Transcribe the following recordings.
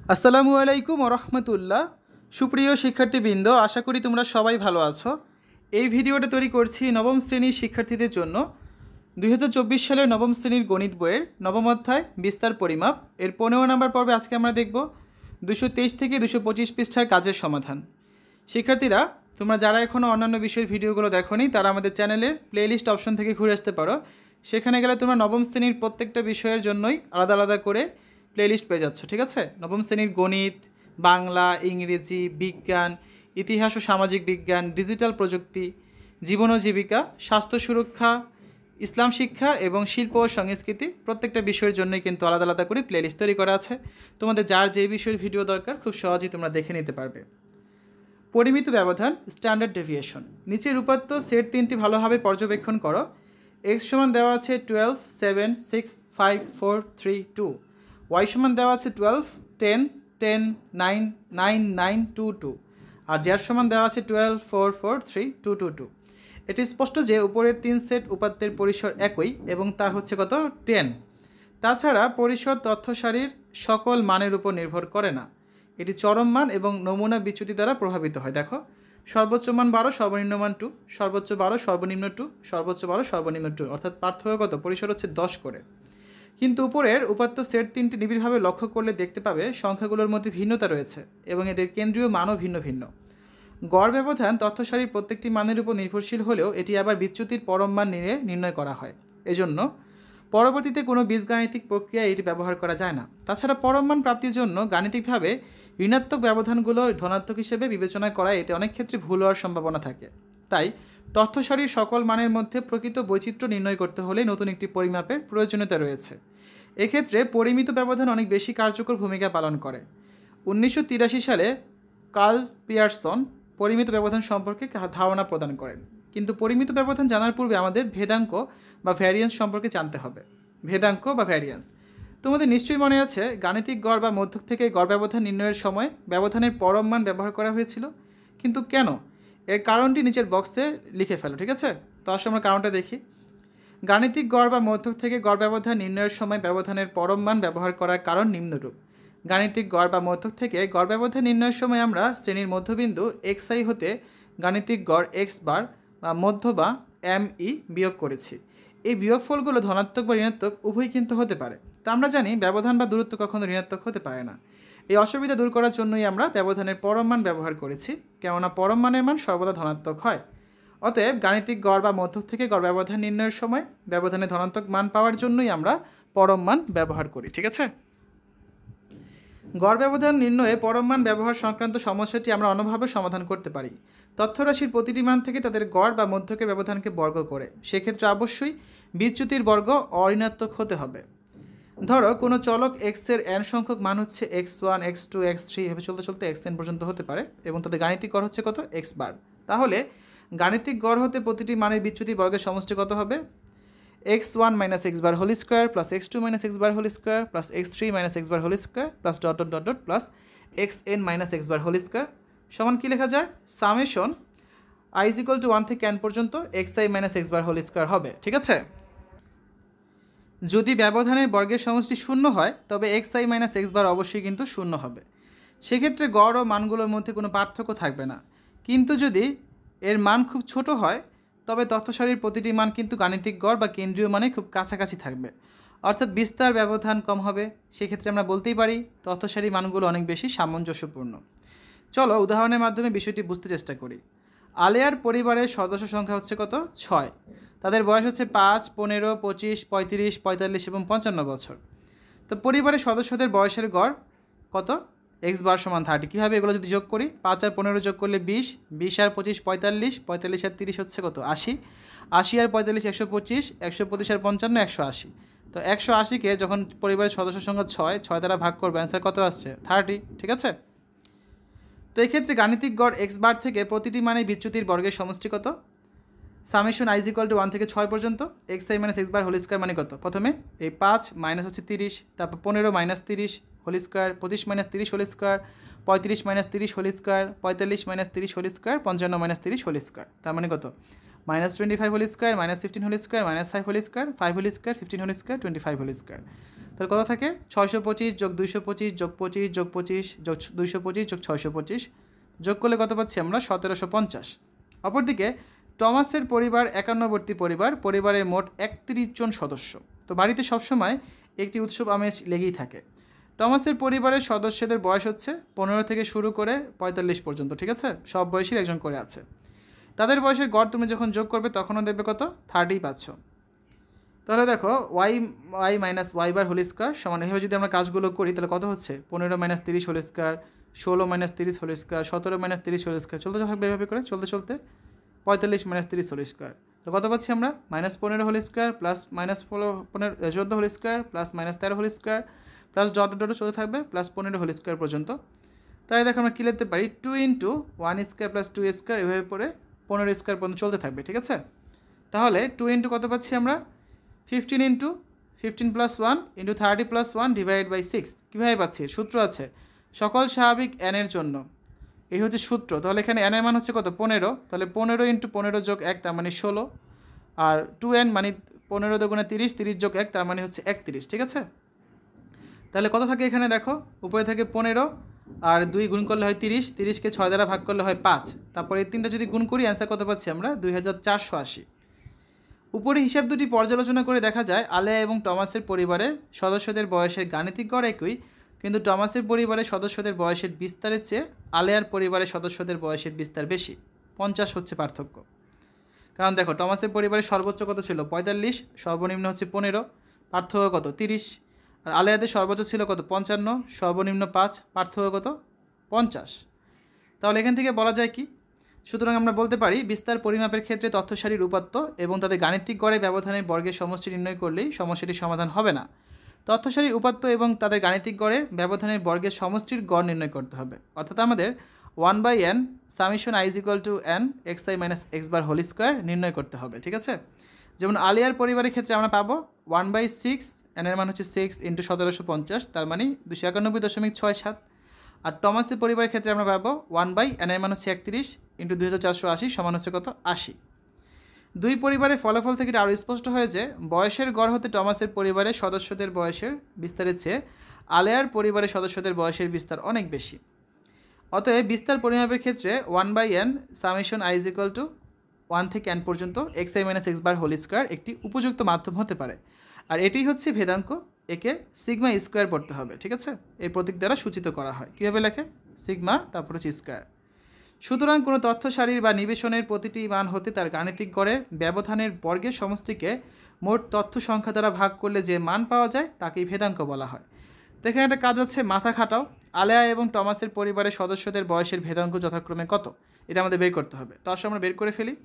আসসালামু আলাইকুম ওরহমতুল্লাহ। সুপ্রিয় শিক্ষার্থীবৃন্দ, আশা করি তোমরা সবাই ভালো আছো। এই ভিডিওটা তৈরি করছি নবম শ্রেণীর শিক্ষার্থীদের জন্য। 2024 সালের নবম শ্রেণীর গণিত বইয়ের নবম অধ্যায় বিস্তার পরিমাপ এর 15 নম্বর পর্বে আজকে আমরা দেখব 223 থেকে 225 পৃষ্ঠার কাজের সমাধান। শিক্ষার্থীরা, তোমরা যারা এখনও অন্যান্য বিষয়ের ভিডিওগুলো দেখোনি তারা আমাদের চ্যানেলের প্লেলিস্ট অপশন থেকে ঘুরে আসতে পারো। সেখানে গেলে তোমরা নবম শ্রেণীর প্রত্যেকটা বিষয়ের জন্যই আলাদা আলাদা করে প্লেলিস্ট পেয়ে যাচ্ছ, ঠিক আছে? নবম শ্রেণীর গণিত, বাংলা, ইংরেজি, বিজ্ঞান, ইতিহাস ও সামাজিক বিজ্ঞান, ডিজিটাল প্রযুক্তি, জীবন ও জীবিকা, স্বাস্থ্য সুরক্ষা, ইসলাম শিক্ষা এবং শিল্প ও সংস্কৃতি প্রত্যেকটা বিষয়ের জন্যই কিন্তু আলাদা আলাদা করে প্লেলিস্ট তৈরি করা আছে। তোমাদের যার যে বিষয়ের ভিডিও দরকার খুব সহজেই তোমরা দেখে নিতে পারবে। পরিমিত ব্যবধান, স্ট্যান্ডার্ড ডেভিয়েশন। নিচের উপাত্ত সেট 3টি ভালোভাবে পর্যবেক্ষণ করো। এক্স সমান দেওয়া আছে 12, 7, 6, 5, 4, 3, 2। ওয়াই সমান দেওয়া আছে 12, 10, 10, 9, 9, 9, 2, 2। আর জেড সমান দেওয়া আছে 12, 4, 4, 3, 2, 2, 2। এটি স্পষ্ট যে উপরের 3 সেট উপাত্তের পরিসর একই এবং তা হচ্ছে কত? 10। তাছাড়া পরিসর তথ্য সারির সকল মানের উপর নির্ভর করে না, এটি চরম মান এবং নমুনা বিচ্যুতি দ্বারা প্রভাবিত হয়। দেখো, সর্বোচ্চ মান 12, সর্বনিম্ন মান 2, সর্বোচ্চ 12, সর্বনিম্ন 2, সর্বোচ্চ 12, সর্বনিম্ন 2, অর্থাৎ পার্থক্য কত? পরিসর হচ্ছে 10 করে। কিন্তু উপরের উপাত্ত সেট 3টি নিবিড়ভাবে লক্ষ্য করলে দেখতে পাবে সংখ্যাগুলোর মধ্যে ভিন্নতা রয়েছে এবং এদের কেন্দ্রীয় মানও ভিন্ন ভিন্ন। গড় ব্যবধান তথ্য সারির প্রত্যেকটি মানের উপর নির্ভরশীল হলেও এটি আবার বিচ্যুতির পরম মান নির্ণয় করা হয়। এজন্য পরবর্তীতে কোনো বীজগাণিতিক প্রক্রিয়ায় এটি ব্যবহার করা যায় না। তাছাড়া পরম মান প্রাপ্তির জন্য গাণিতিকভাবে ঋণাত্মক ব্যবধানগুলো ধনাত্মক হিসেবে বিবেচনা করায় এতে অনেক ক্ষেত্রে ভুল হওয়ার সম্ভাবনা থাকে। তাই তথ্য সারির সকল মানের মধ্যে প্রকৃত বৈচিত্র্য নির্ণয় করতে হলে নতুন একটি পরিমাপের প্রয়োজনীয়তা রয়েছে। এক্ষেত্রে পরিমিত ব্যবধান অনেক বেশি কার্যকর ভূমিকা পালন করে। 1983 সালে কার্ল পিয়ারসন পরিমিত ব্যবধান সম্পর্কে ধারণা প্রদান করেন। কিন্তু পরিমিত ব্যবধান জানার পূর্বে আমাদের ভেদাঙ্ক বা ভ্যারিয়েন্স সম্পর্কে জানতে হবে। ভেদাঙ্ক বা ভ্যারিয়েন্স, তোমাদের নিশ্চয়ই মনে আছে গাণিতিক গড় বা মধ্যক থেকে গড় ব্যবধান নির্ণয়ের সময় ব্যবধানের পরম মান ব্যবহার করা হয়েছিল। কিন্তু কেন? এর কারণটি নিচের বক্সে লিখে ফেলো, ঠিক আছে? তো আসলে আমরা কারণটা দেখি। গাণিতিক গড় বা মধ্যক থেকে গড় ব্যবধান নির্ণয়ের সময় ব্যবধানের পরম মান ব্যবহার করার কারণ নিম্নরূপ। গাণিতিক গড় বা মধ্যক থেকে গড় ব্যবধান নির্ণয়ের সময় আমরা শ্রেণীর মধ্যবিন্দু xi হতে গাণিতিক গড় x বার বা মধ্য বা mi বিয়োগ করেছি। এই বিয়োগফলগুলো ধনাত্মক বা ঋণাত্মক উভয় কিন্তু হতে পারে। তা আমরা জানি ব্যবধান বা দূরত্ব কখনো ঋণাত্মক হতে পারে না। এই অসুবিধা দূর করার জন্যই আমরা ব্যবধানের পরম মান ব্যবহার করেছি, কেননা পরম মানের মান সর্বদা ধনাত্মক হয়। অতএব গাণিতিক গড় বা মধ্যক থেকে গড় ব্যবধান নির্ণয়ের সময় ব্যবধানে ধনাত্মক মান পাওয়ার জন্যই আমরা পরম মান ব্যবহার করি, ঠিক আছে? গড় ব্যবধান নির্ণয়ে পরম মান ব্যবহার সংক্রান্ত সমস্যাটি আমরা অন্যভাবে সমাধান করতে পারি। তথ্যরাশির প্রতিটি মান থেকে তাদের গড় বা মধ্যকের ব্যবধানকে বর্গ করে। সেক্ষেত্রে অবশ্যই বিচ্যুতির বর্গ অঋণাত্মক হতে হবে। ধরো কোনো চলক x এর n সংখ্যক মান হচ্ছে x1, x2, x3 এভাবে চলতে চলতে xn পর্যন্ত হতে পারে এবং তাদের গাণিতিক গড় হচ্ছে কত? x বার। তাহলে গাণিতিক গড় হতে প্রতিটি মানের বিচ্যুতির বর্গের সমষ্টি কত হবে? x1 minus x bar whole square plus x2 minus x bar whole square plus x3 minus x bar whole square plus dot dot dot dot plus xn minus x bar whole square সমান কী লেখা যায়? Summation i is equal to 1 থেকে n পর্যন্ত xi minus x bar whole square হবে, ঠিক আছে? যদি ব্যবধানের বর্গের সমষ্টি শূন্য হয় তবে xi মাইনাস x বার অবশ্যই কিন্তু শূন্য হবে। সেক্ষেত্রে গড় ও মানগুলোর মধ্যে কোনো পার্থক্য থাকবে না। কিন্তু যদি এর মান খুব ছোট হয় তবে তথ্য সারির প্রতিটি মান কিন্তু গাণিতিক গড় বা কেন্দ্রীয় মানে খুব কাছাকাছি থাকবে, অর্থাৎ বিস্তার ব্যবধান কম হবে। সেক্ষেত্রে আমরা বলতেই পারি তথ্য সারির মানগুলো অনেক বেশি সামঞ্জস্যপূর্ণ। চলো উদাহরণের মাধ্যমে বিষয়টি বুঝতে চেষ্টা করি। আলেয়ার পরিবারের সদস্য সংখ্যা হচ্ছে কত? 6। তাদের বয়স হচ্ছে 5, 15, 25, 35, 45 এবং 55 বছর। তো পরিবারের সদস্যদের বয়সের গড় কত? x বার সমান 30। কীভাবে এগুলো যদি যোগ করি? 5 আর 15 যোগ করলে 20, 20 আর 25 45, 45 আর 30 হচ্ছে কত? 80, 80 আর 45 125, 125 আর 55 180। তো 180কে যখন পরিবারের সদস্য সংখ্যা 6 দ্বারা ভাগ করবে অ্যান্সার কত আসছে? 30, ঠিক আছে? তো এক্ষেত্রে গাণিতিক গড় x বার থেকে প্রতিটি মানে বিচ্যুতির বর্গের সমষ্টি কত? Summation i is equal to 1 থেকে 6 পর্যন্ত xi minus x bar whole square মানে কত? প্রথমে এই 5 মাইনাস হচ্ছে 30, তারপর 15 minus 30 whole square, 25 minus 30 whole square, 35 minus 30 whole square, 45 minus 30 whole square, 55 minus 30 whole square, তার মানে কত? -25 whole square, -15 whole square, -5 whole square, 5 whole square, 15 whole square, 25 whole square. তাহলে কত থাকে? 625 যোগ 225 যোগ 25 যোগ 25 যোগ 225 যোগ 625 যোগ করলে কত পাচ্ছি আমরা? 1750। অপরদিকে টমাসের পরিবার একান্নবর্তী পরিবার, পরিবারের মোট 31 জন সদস্য। তো বাড়িতে সবসময় একটি উৎসব আমেজ লেগেই থাকে। টমাসের পরিবারের সদস্যদের বয়স হচ্ছে 15 থেকে শুরু করে 45 পর্যন্ত, ঠিক আছে? সব বয়সের একজন করে আছে। তাদের বয়সের গড় তুমি যখন যোগ করবে তখনও দেখবে কত? 30 পাচ্ছ। তাহলে দেখো y minus Y bar whole square সমান, এভাবে যদি আমরা কাজগুলো করি তাহলে কত হচ্ছে? 15 minus 30 whole square, 16 minus 30 whole square, 17 minus 30 whole square, চলতে থাকবে এভাবে করে চলতে 45 মাইনাস 30 হোল স্কোয়ার। তো কত পাচ্ছি আমরা? -15 whole square plus -14 whole square plus -13 whole square plus dot চলতে থাকবে +15 হোল স্কোয়ার পর্যন্ত। তাই দেখো আমরা কী লিখতে পারি? 2 × 1 স্কোয়ার প্লাস 2 স্কোয়ার এভাবে পরে 15 স্কোয়ার পর্যন্ত চলতে থাকবে, ঠিক আছে? তাহলে 2 × কত পাচ্ছি আমরা? 15 × 15 + 1 × 30 + 1 ডিভাইড বাই 6। কীভাবে পাচ্ছি? সূত্র আছে সকল স্বাভাবিক n এর জন্য, এই হচ্ছে সূত্র। তাহলে এখানে n এর মান হচ্ছে কত? 15। তাহলে 15 × 15 যোগ 1 তার মানে 16, আর 2n মানে 15 দুগুণে 30, 30 যোগ 1 তার মানে হচ্ছে 31, ঠিক আছে? তাহলে কত থাকে এখানে দেখো? উপরে থাকে 15 আর 2 গুণ করলে হয় 30, 30কে 6 দ্বারা ভাগ করলে হয় 5, তারপর এই তিনটা যদি গুণ করি অ্যান্সার কত পাচ্ছি আমরা? 2480। উপরে হিসাব দুটি পর্যালোচনা করে দেখা যায় আলেয়া এবং টমাসের পরিবারের সদস্যদের বয়সের গাণিতিক গড় একই, কিন্তু টমাসের পরিবারের সদস্যদের বয়সের বিস্তারের চেয়ে আলেয়ার পরিবারের সদস্যদের বয়সের বিস্তার বেশি, 50 হচ্ছে পার্থক্য। কারণ দেখো টমাসের পরিবারের সর্বোচ্চ কত ছিল? 45, সর্বনিম্ন হচ্ছে 15, পার্থক্য কত? 30। আর আলেয়াদের সর্বোচ্চ ছিল কত? 55, সর্বনিম্ন 5, পার্থক্য কত? 50। তাহলে এখান থেকে বলা যায় কি? সুতরাং আমরা বলতে পারি বিস্তার পরিমাপের ক্ষেত্রে তথ্যসারির উপাত্ত এবং তাদের গাণিতিক গড়ে ব্যবধানের বর্গের সমষ্টি নির্ণয় করলেই সমস্যাটির সমাধান হবে না। তথ্যসারির উপাত্ত এবং তাদের গাণিতিক গড়ে ব্যবধানের বর্গের সমষ্টির গড় নির্ণয় করতে হবে। অর্থাৎ আমাদের 1/n summation i = n xi - x bar whole square নির্ণয় করতে হবে, ঠিক আছে? যেমন আলিয়ার পরিবারের ক্ষেত্রে আমরা পাবো 1/6, n এর মান হচ্ছে 6 × 1750, তার মানে 291.67। আর টমাসের পরিবারের ক্ষেত্রে আমরা পাবো 1/n এর মান হচ্ছে 31 × 2480 সমান হচ্ছে কত? 80। দুই পরিবারের ফলাফল থেকে আরও স্পষ্ট হয় যে বয়সের গড় হতে টমাসের পরিবারের সদস্যদের বয়সের বিস্তারের চেয়ে আলেয়ার পরিবারের সদস্যদের বয়সের বিস্তার অনেক বেশি। অতএব বিস্তার পরিমাপের ক্ষেত্রে 1/n সামেশন i = 1 থেকে n পর্যন্ত xi - x bar whole square একটি উপযুক্ত মাধ্যম হতে পারে। আর এটাই হচ্ছে ভেদাঙ্ক, একে সিগমা স্কোয়ার পড়তে হবে, ঠিক আছে? এই প্রতীক দ্বারা সূচিত করা হয়। কীভাবে লেখে? সিগমা তারপর হচ্ছে স্কোয়ার। সুতরাং কোনো তথ্য সারির বা নিবেশনের প্রতিটি মান হতে তার গাণিতিক গড়ে ব্যবধানের বর্গের সমষ্টিকে মোট তথ্য সংখ্যা দ্বারা ভাগ করলে যে মান পাওয়া যায় তাকেই ভেদাঙ্ক বলা হয়। দেখেন একটা কাজ আছে, মাথা খাটাও। আলেয়া এবং টমাসের পরিবারের সদস্যদের বয়সের ভেদাঙ্ক যথাক্রমে কত? এটা আমাদের বের করতে হবে। তো আসলে আমরা বের করে ফেলি।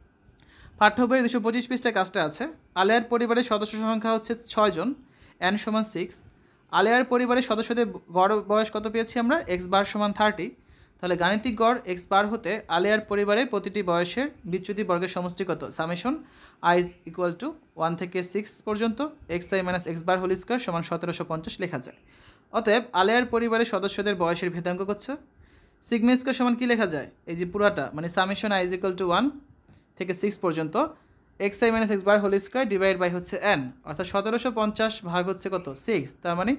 পাঠ্য বইয়ের 225 পৃষ্ঠায় কাজটা আছে। আলেয়ার পরিবারের সদস্য সংখ্যা হচ্ছে 6 জন, n = 6। আলেয়ার পরিবারের সদস্যদের গড় বয়স কত পেয়েছি আমরা? x বার = 30। তাহলে গাণিতিক গড় x বার হতে আলেয়ার পরিবারের প্রতিটি বয়সের বিচ্যুতি বর্গের সমষ্টি কত? সামেশন i = 1 থেকে 6 পর্যন্ত xi - x bar whole square সমান 1750 লেখা যায়। অতএব আলেয়ার পরিবারের সদস্যদের বয়সের ভেদাঙ্ক হচ্ছে সিগমা স্কোয়ার সমান কী লেখা যায়? এই যে পুরাটা মানে সামেশন i = 1 থেকে 6 পর্যন্ত xi - x bar whole square divide by হচ্ছে n, অর্থাৎ 1750 ভাগ হচ্ছে কত? 6, তার মানে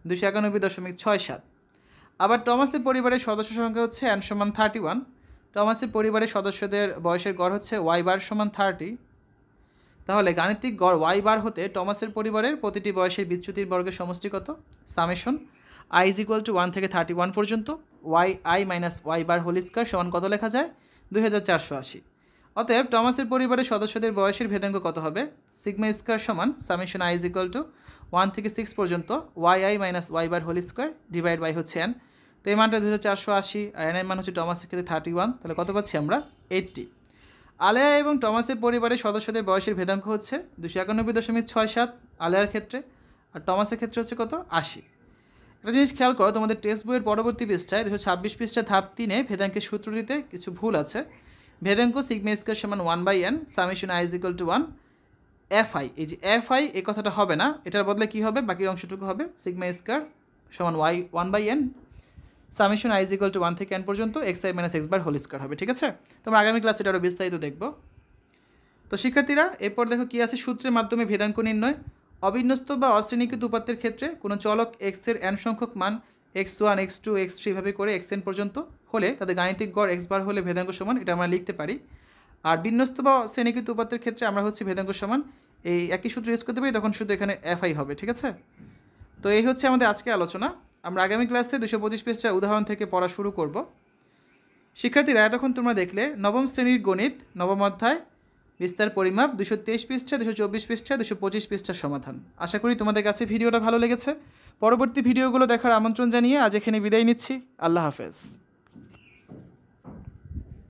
291.67। আবার টমাসের পরিবারের সদস্য সংখ্যা হচ্ছে n = 31। টমাসের পরিবারের সদস্যদের বয়সের গড় হচ্ছে y বার = 30। তাহলে গাণিতিক গড় y বার হতে টমাসের পরিবারের প্রতিটি বয়সের বিচ্যুতির বর্গের সমষ্টি কত? সামেশন i = 1 থেকে 31 পর্যন্ত yi - y bar whole square সমান কত লেখা যায়? 2480। অতএব টমাসের পরিবারের সদস্যদের বয়সের ভেদাঙ্ক কত হবে? সিগমা স্কোয়ার সমান সামেশন i = 1 থেকে 6 পর্যন্ত yi - y bar whole square divide by হচ্ছে n। তো এই মানটা 2480 আর n এর মান হচ্ছে টমাসের ক্ষেত্রে 31। তাহলে কত পাচ্ছি আমরা? 80। আলেয়া এবং টমাসের পরিবারের সদস্যদের বয়সের ভেদাঙ্ক হচ্ছে 291.67 আলেয়ার ক্ষেত্রে, আর টমাসের ক্ষেত্রে হচ্ছে কত? 80। একটা জিনিস খেয়াল করো, তোমাদের টেক্সট বইয়ের পরবর্তী পৃষ্ঠায় 226 পৃষ্ঠা ধাপ 3-এ ভেদাঙ্কের সূত্রটিতে কিছু ভুল আছে। ভেদাঙ্ক সিগমা স্কোয়ার সমান 1/n সামেশন i = 1 fi। এই যে fi এই কথাটা হবে না, এটার বদলে কি হবে? বাকি অংশটুকু হবে সিগমা স্কোয়ার সমান 1/n সামেশন i = 1 থেকে n পর্যন্ত xi - x bar whole square হবে, ঠিক আছে? তোমরা আগামী ক্লাসে এটা আরও বিস্তারিত দেখব। তো শিক্ষার্থীরা এরপর দেখো কী আছে, সূত্রের মাধ্যমে ভেদাঙ্ক নির্ণয়। অবিন্যস্ত বা অশ্রেণীকৃত উপাত্তের ক্ষেত্রে কোনো চলক এক্সের n সংখ্যক মান x1 x2 x3 ভাবে করে xn পর্যন্ত হলে তাদের গাণিতিক গড় x বার হলে ভেদাঙ্ক সমান, এটা আমরা লিখতে পারি। আর বিন্যস্ত বা শ্রেণীকৃত উপাত্তের ক্ষেত্রে আমরা হচ্ছে ভেদাঙ্ক সমান এই একই সূত্র ইউজ করতে পারি, তখন শুধু এখানে fi হবে। ঠিক আছে, তো এই হচ্ছে আমাদের আজকে আলোচনা। আমরা আগামী ক্লাসে 225 পৃষ্ঠার উদাহরণ থেকে পড়া শুরু করব। শিক্ষার্থীরা এতক্ষণ তোমরা দেখলে নবম শ্রেণীর গণিত নবম অধ্যায় বিস্তার পরিমাপ 223 পৃষ্ঠা, 224 পৃষ্ঠা, 225 পৃষ্ঠার সমাধান। আশা করি তোমাদের কাছে ভিডিওটা ভালো লেগেছে। পরবর্তী ভিডিওগুলো দেখার আমন্ত্রণ জানিয়ে আজ এখানে বিদায় নিচ্ছি। আল্লাহ হাফেজ।